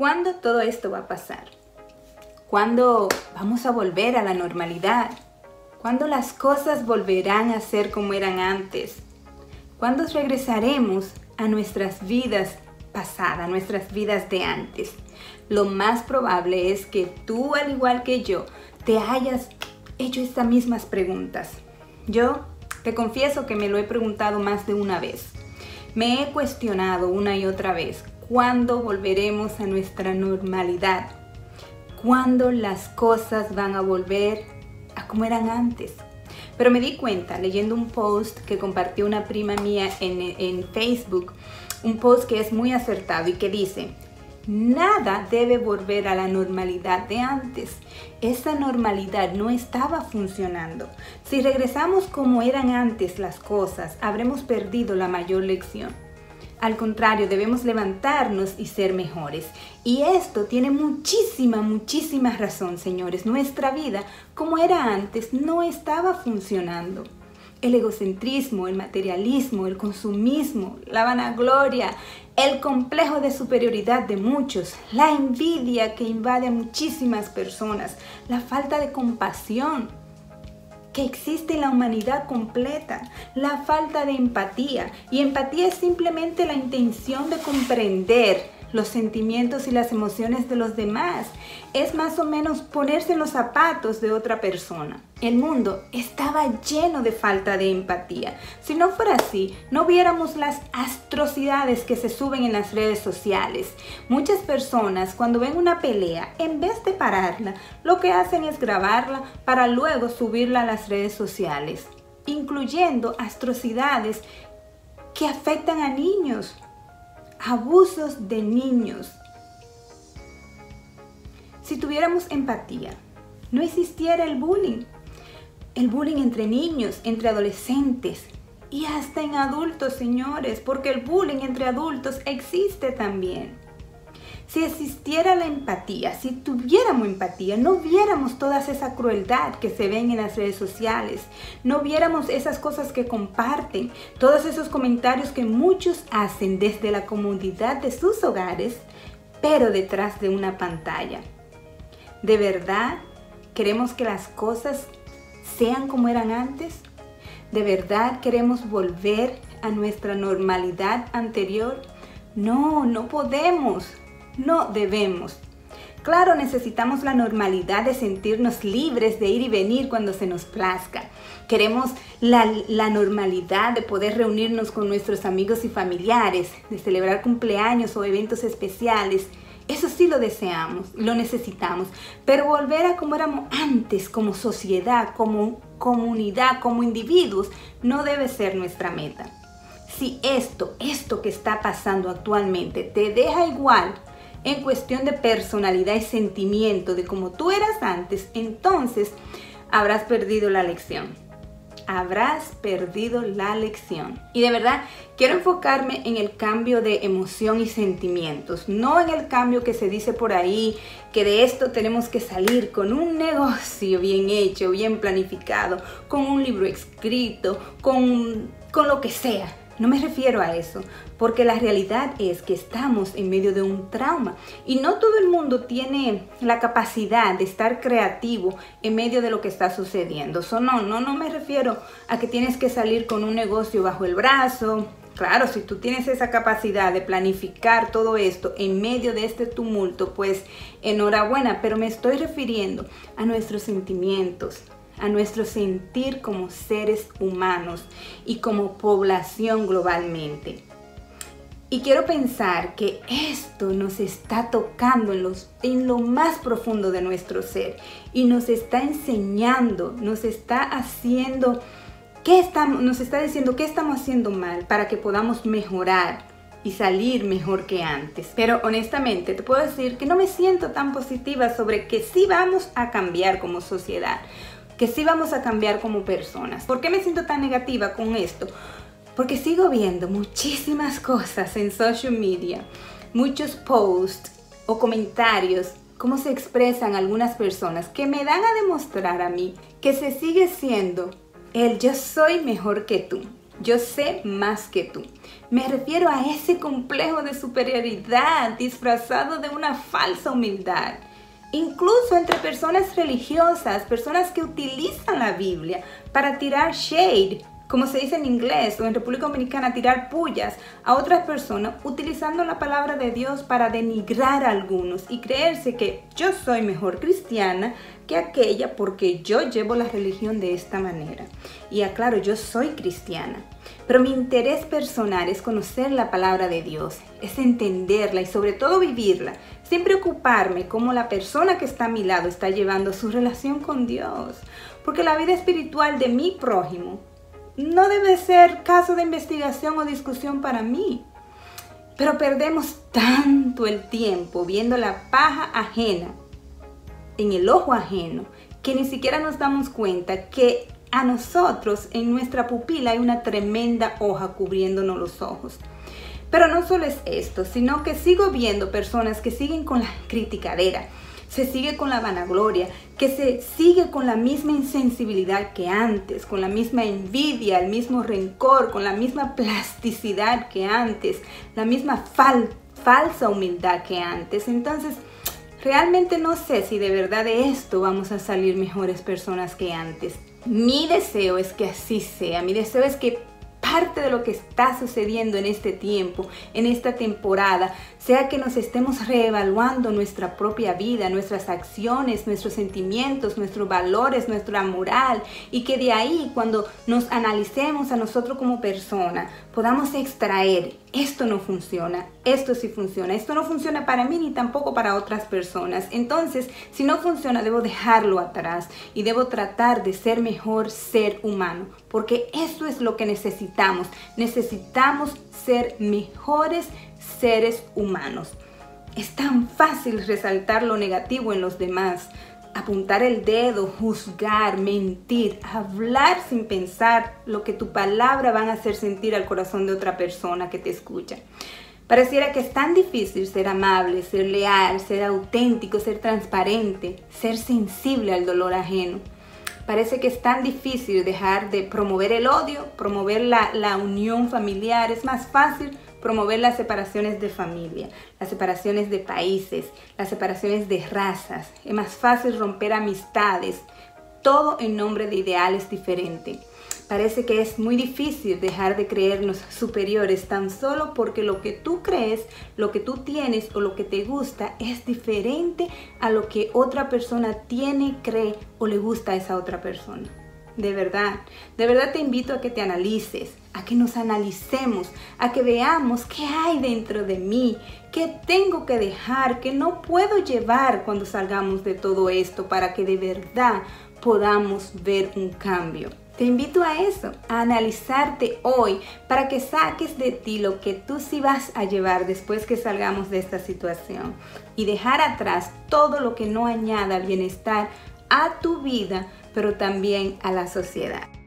¿Cuándo todo esto va a pasar? ¿Cuándo vamos a volver a la normalidad? ¿Cuándo las cosas volverán a ser como eran antes? ¿Cuándo regresaremos a nuestras vidas pasadas, nuestras vidas de antes? Lo más probable es que tú, al igual que yo, te hayas hecho estas mismas preguntas. Yo te confieso que me lo he preguntado más de una vez. Me he cuestionado una y otra vez, ¿cuándo volveremos a nuestra normalidad? ¿Cuándo las cosas van a volver a como eran antes? Pero me di cuenta leyendo un post que compartió una prima mía en Facebook, un post que es muy acertado y que dice: nada debe volver a la normalidad de antes. Esa normalidad no estaba funcionando. Si regresamos como eran antes las cosas, habremos perdido la mayor lección. Al contrario, debemos levantarnos y ser mejores. Y esto tiene muchísima razón, señores. Nuestra vida, como era antes, no estaba funcionando. El egocentrismo, el materialismo, el consumismo, la vanagloria, el complejo de superioridad de muchos, la envidia que invade a muchísimas personas, la falta de compasión que existe en la humanidad completa, la falta de empatía. Y empatía es simplemente la intención de comprender los sentimientos y las emociones de los demás. Es más o menos ponerse en los zapatos de otra persona. El mundo estaba lleno de falta de empatía. Si no fuera así, no viéramos las atrocidades que se suben en las redes sociales. Muchas personas, cuando ven una pelea, en vez de pararla, lo que hacen es grabarla para luego subirla a las redes sociales, incluyendo atrocidades que afectan a niños. Abusos de niños. Si tuviéramos empatía, no existiera el bullying. El bullying entre niños, entre adolescentes y hasta en adultos, señores, porque el bullying entre adultos existe también. Si existiera la empatía, si tuviéramos empatía, no viéramos toda esa crueldad que se ven en las redes sociales, no viéramos esas cosas que comparten, todos esos comentarios que muchos hacen desde la comodidad de sus hogares, pero detrás de una pantalla. ¿De verdad queremos que las cosas sean como eran antes? ¿De verdad queremos volver a nuestra normalidad anterior? No, no podemos. No debemos. Claro, necesitamos la normalidad de sentirnos libres de ir y venir cuando se nos plazca. Queremos la normalidad de poder reunirnos con nuestros amigos y familiares, de celebrar cumpleaños o eventos especiales. Eso sí lo deseamos, lo necesitamos. Pero volver a como éramos antes, como sociedad, como comunidad, como individuos, no debe ser nuestra meta. Si esto que está pasando actualmente te deja igual en cuestión de personalidad y sentimiento de como tú eras antes, entonces habrás perdido la lección. Habrás perdido la lección. Y de verdad, quiero enfocarme en el cambio de emoción y sentimientos, no en el cambio que se dice por ahí, que de esto tenemos que salir con un negocio bien hecho, bien planificado, con un libro escrito, con lo que sea. No me refiero a eso, porque la realidad es que estamos en medio de un trauma y no todo el mundo tiene la capacidad de estar creativo en medio de lo que está sucediendo. No me refiero a que tienes que salir con un negocio bajo el brazo. Claro, si tú tienes esa capacidad de planificar todo esto en medio de este tumulto, pues enhorabuena, pero me estoy refiriendo a nuestros sentimientos, a nuestro sentir como seres humanos y como población globalmente. Y quiero pensar que esto nos está tocando en lo más profundo de nuestro ser y nos está enseñando, nos está diciendo qué estamos haciendo mal para que podamos mejorar y salir mejor que antes. Pero honestamente te puedo decir que no me siento tan positiva sobre que sí vamos a cambiar como sociedad, que sí vamos a cambiar como personas. ¿Por qué me siento tan negativa con esto? Porque sigo viendo muchísimas cosas en social media, muchos posts o comentarios, cómo se expresan algunas personas que me dan a demostrar a mí que se sigue siendo el yo soy mejor que tú. yo sé más que tú. Me refiero a ese complejo de superioridad disfrazado de una falsa humildad. Incluso entre personas religiosas, personas que utilizan la Biblia para tirar shade, como se dice en inglés o en República Dominicana, tirar pullas a otras personas, utilizando la palabra de Dios para denigrar a algunos y creerse que yo soy mejor cristiana que aquella porque yo llevo la religión de esta manera. Y aclaro, yo soy cristiana, pero mi interés personal es conocer la palabra de Dios, es entenderla y sobre todo vivirla, sin preocuparme cómo la persona que está a mi lado está llevando su relación con Dios, porque la vida espiritual de mi prójimo no debe ser caso de investigación o discusión para mí. Pero perdemos tanto el tiempo viendo la paja ajena en el ojo ajeno que ni siquiera nos damos cuenta que a nosotros en nuestra pupila hay una tremenda hoja cubriéndonos los ojos. Pero no solo es esto, sino que sigo viendo personas que siguen con la criticadera, se sigue con la vanagloria, que se sigue con la misma insensibilidad que antes, con la misma envidia, el mismo rencor, con la misma plasticidad que antes, la misma falsa humildad que antes. Entonces, realmente no sé si de verdad de esto vamos a salir mejores personas que antes. Mi deseo es que así sea, mi deseo es que parte de lo que está sucediendo en este tiempo, en esta temporada, sea que nos estemos reevaluando nuestra propia vida, nuestras acciones, nuestros sentimientos, nuestros valores, nuestra moral, y que de ahí, cuando nos analicemos a nosotros como persona, podamos extraer: esto no funciona, esto sí funciona, esto no funciona para mí ni tampoco para otras personas. Entonces, si no funciona, debo dejarlo atrás y debo tratar de ser mejor ser humano, porque eso es lo que necesitamos. Necesitamos ser mejores seres humanos. Es tan fácil resaltar lo negativo en los demás, apuntar el dedo, juzgar, mentir, hablar sin pensar lo que tu palabra van a hacer sentir al corazón de otra persona que te escucha. Pareciera que es tan difícil ser amable, ser leal, ser auténtico, ser transparente, ser sensible al dolor ajeno. Parece que es tan difícil dejar de promover el odio, promover la unión familiar. Es más fácil promover las separaciones de familia, las separaciones de países, las separaciones de razas. Es más fácil romper amistades, todo en nombre de ideales diferentes. Parece que es muy difícil dejar de creernos superiores tan solo porque lo que tú crees, lo que tú tienes o lo que te gusta es diferente a lo que otra persona tiene, cree o le gusta a esa otra persona. De verdad te invito a que te analices, a que nos analicemos, a que veamos qué hay dentro de mí, qué tengo que dejar, qué no puedo llevar cuando salgamos de todo esto para que de verdad podamos ver un cambio. Te invito a eso, a analizarte hoy para que saques de ti lo que tú sí vas a llevar después que salgamos de esta situación y dejar atrás todo lo que no añada al bienestar a tu vida, pero también a la sociedad.